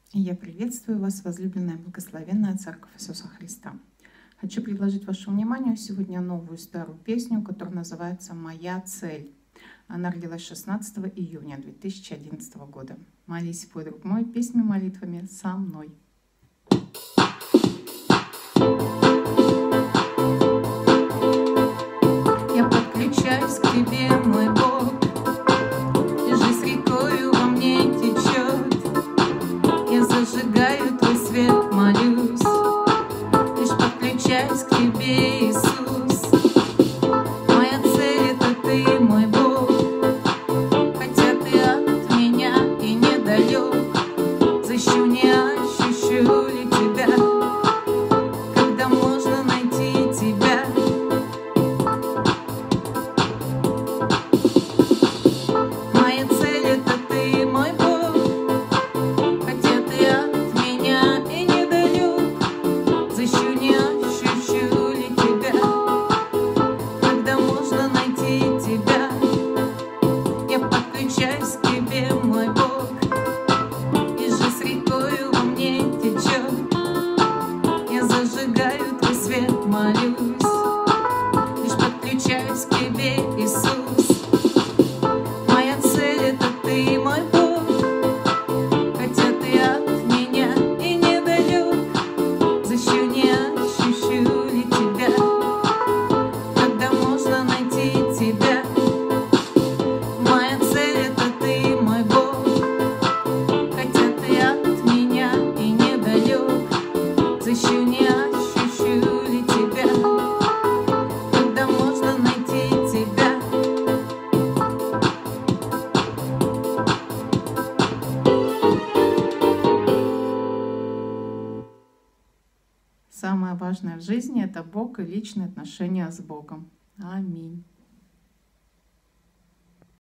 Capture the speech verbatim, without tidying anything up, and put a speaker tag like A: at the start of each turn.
A: Я приветствую вас, возлюбленная благословенная Церковь Иисуса Христа. Хочу предложить вашему вниманию сегодня новую старую песню, которая называется «Моя цель». Она родилась шестнадцатого июня две тысячи одиннадцатого года. Молись, пой, друг мой, песнями, молитвами со мной. Я подключаюсь к тебе, мой Бог, и жизнь рекою во мне течет. Я зажигаю твой свет, молюсь, лишь подключаюсь к тебе, Иисус. Моя цель — это ты, мой Бог, хотя ты от меня и недалек. Защищу, не ощущу ли тебя, когда можно найти тебя? Моя цель — это ты, мой Бог, хотя ты от меня и недалек. Защищу, не ощущу ли тебя, когда можно найти тебя? Я подключаюсь к тебе, мой Бог, и жизнь рекою во мне течет. Я зажигаю твой свет, молюсь, лишь подключаюсь к тебе, Иисус. Моя цель — это ты, мой Бог, хотя ты от меня и недалек. Защищу, не ощущу ли тебя, когда можно найти тебя? Моя цель — это ты, мой Бог, хотя ты от меня и недалек. Защищу, не ощущу ли тебя, когда можно найти тебя? Самое важное в жизни — это Бог и личные отношения с Богом. Аминь.